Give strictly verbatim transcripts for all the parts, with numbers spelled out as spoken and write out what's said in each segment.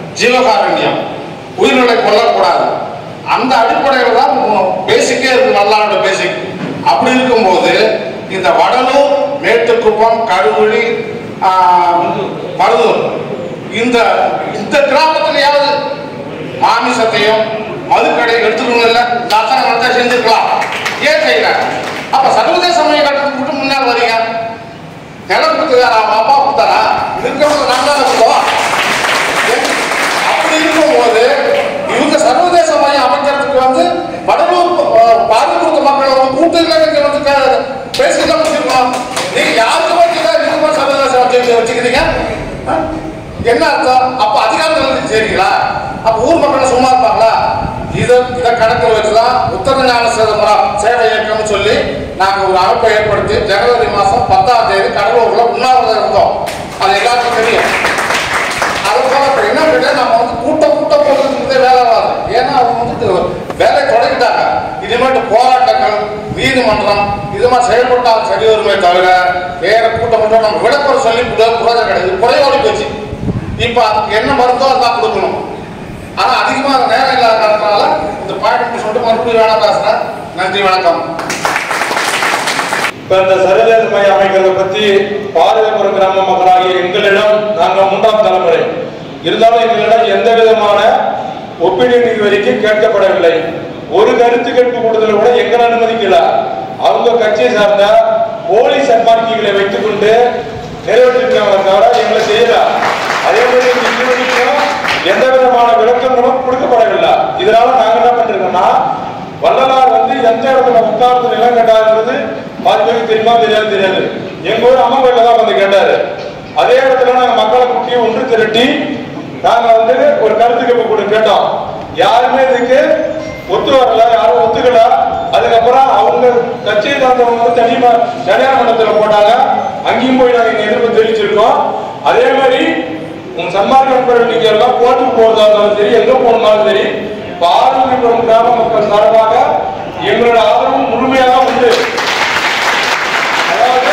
ஜீவகாருண்யம், உயிர்களை கொல்லக்கூடாது. அந்த அடிப்படையில் தான் பேசிக்கே இருக்கு, நல்லாரோட பேசிக். அப்படி இருக்கும்போது இந்த வடலூர், மேட்டுக்குப்பம், கருவழி, மருதூர் இந்த இந்த கிராமத்திலேயாவது மாமிசத்தையும் மதுக்கடை எடுத்துக்கணும் இல்லை, அத்தனை மட்டும் செஞ்சுக்கலாம். ஏன் செய்யல? அப்ப சர்வதேச மைய கட்டத்துக்கு மட்டும் முன்னால் வரீங்க. நிலம் கொடுத்துக்காரா, அப்பா கொடுத்தாரா, இருக்கிறவங்க நாங்கள் கொடுத்தோம். அப்படி இருக்கும்போது இவங்க சர்வதேச மையம் அமைக்கிறதுக்கு வந்து வடலூர் பாதிக்கப்பட்ட மக்கள் கூட்டத்தில் நீங்க வந்து பேசிதான் வச்சிருக்கோம். நீங்க யாருக்கு வச்சுதான் சர்வதேச வச்சுக்கிறீங்க? என்ன அர்த்தம்? அப்ப அதிகாரத்தில் சரிங்களா? அப்ப ஊர் மக்கள் சும்மா இருப்பாங்களா? இதை இதை கணக்கில் வச்சுதான் உத்தர ஞான சேவை இயக்கம்னு சொல்லி நாங்கள் ஒரு அமைப்பை ஏற்படுத்தி ஜனவரி மாதம் பத்தாம் தேதி கடலூர்ல உண்ணாவிரதம் இருந்தோம். அது எல்லாருக்கும் தெரியும். அது போல இப்போ என்ன கேட்டால் நம்ம வந்து கூட்டம் கூட்டம் போடுறதுக்கு வேலை வராது. ஏன்னா அவங்க வந்து வேலை தொடங்கிட்டாங்க. இனிமேட்டு போராட்டங்கள், நீதிமன்றம் இது மாதிரி செயல்பட்டால் சரி வருமே தவிர வேற கூட்டம் மட்டும் நம்ம விளக்குற சொல்லி புரோஜனம் கிடையாது. குறையோடி போச்சு. இப்போ அதுக்கு என்ன மருந்தோ அதான் கொடுக்கணும். ஆனா அதிகமாக நேரம் இல்லாதனால இந்த பாயிண்ட் சொல்லிட்டு மறுபடியும் வேணா பேசுறேன். நன்றி, வணக்கம். இப்ப இந்த சர்வதேச மையம் அமைக்கிறத பத்தி பாரதிபுரம் கிராம மக்களாகிய எங்களிடம் நாங்கள் மூன்றாம் தலைமுறை இருந்தாலும் எங்களிடம் எந்த விதமான ஒப்பீனியன் இதுவரைக்கும் கேட்கப்படவில்லை. ஒரு கருத்து கேட்பு கூடுதல் கூட எங்களை அனுமதிக்கல. அவங்க கட்சியை சார்ந்த போலீஸ் சன்மார்க்கிகளை வைத்துக் கொண்டு நிறைவேற்றிருக்காங்க தவிர எங்களை செய்யல. அதே மாதிரி எந்த விதமான விளக்கங்களும் கொடுக்கப்படவில்லை. இதனால நாங்க என்ன பண்றோம்னா, வள்ளலார் வந்து எந்த இடத்துல உட்கார்ந்து நிலம் கேட்டாருன்றது பாதிப்புக்கு தெரியுமா தெரியாது தெரியாது எங்க ஊர் அம்மா கோயில தான் வந்து கேட்டாரு. அதே இடத்துல நாங்க மக்களை கூட்டி ஒன்று திரட்டி நாங்க வந்து ஒரு கருத்து கேட்ப கேட்டோம். யாருமே இதுக்கு ஒத்து வரல, யாரும் ஒத்துக்கல. அதுக்கப்புறம் அவங்க கட்சியை சார்ந்தவங்க வந்து தனிமா தனியார் மன்றத்தில் போட்டாங்க. அங்கேயும் போய் நாங்க எதிர்ப்பு தெரிவிச்சிருக்கோம். அதே மாதிரி உங்க சன்மார்க்க நண்பர்கள் நீங்க எல்லாம் கோர்ட்டுக்கு போறதா இருந்தாலும் சரி, எங்க போனாலும் சரி, பாரதிபுரம் கிராம மக்கள் சார்பாக எங்களோட ஆதரவு முழுமையாக உண்டு. அதாவது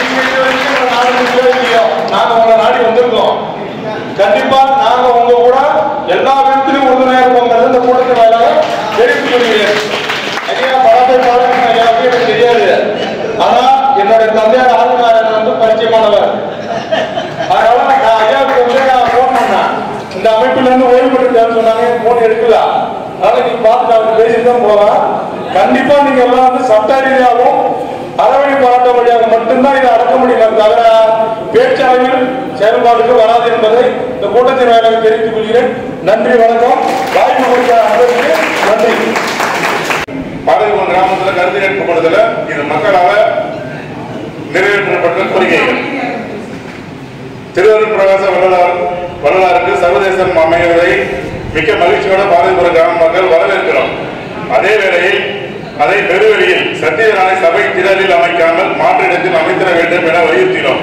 நாங்க உங்களை நாடி வந்திருக்கோம். கண்டிப்பா நாங்க உங்க கூட எல்லா விதத்திலும் உறுதுணையா இருப்போங்கிறது இந்த கூட்டத்தின் வாயிலாக தெரிவித்துக் கொள்கிறேன். ஐயா படத்தை பாருங்க, எனக்கு தெரியாது. ஆனா என்னுடைய தந்தையார் ஆளுநர் வந்து பரிச்சயமானவர். அதனால நான் ஐயாவுக்கு வந்து நான் போன் பண்ணேன். இந்த அமைப்புல இருந்து ஓய்வு பெற்று சொன்னாங்க, போன் எடுக்கல. அதனால நீங்க பார்த்து நான் பேசிட்டு தான் போவேன். கண்டிப்பா நீங்க எல்லாம் வந்து சட்ட ரீதியாகவும் அறவழி போராட்ட வழியாக மட்டும்தான் இதை அடக்க முடியும், தவிர பேச்சளவில் செயல்பாடுக்கு வராது என்பதை இந்த கூட்டத்தின் வாயிலாக தெரிவித்துக் கொள்கிறேன். நன்றி, வணக்கம். வாய்ப்பு கொடுத்த அனைவருக்கு நன்றி. பாரதிபுரம் கிராமத்தில் கருத்து கேட்கப்படுதல இது மக்களால் நிறைவேற்றப்பட்ட கோரிக்கைகள். திருவருள் பிரகாச வரலாறு வரலாறுக்கு சர்வதேசம் அமைவதை மிக்க மகிழ்ச்சியோட பாரதிபுரம் கிராம மக்கள் வரவேற்கிறோம். அதே வேளையில் அதை பெருவெளியில் சத்தியநாராயண சபை திடலில் அமைக்காமல் மாற்று இடத்தில் அமைத்திட வேண்டும் என வலியுறுத்தினோம்.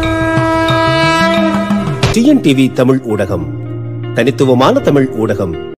டிஎன்டிவி தமிழ் ஊடகம், தனித்துவமான தமிழ் ஊடகம்.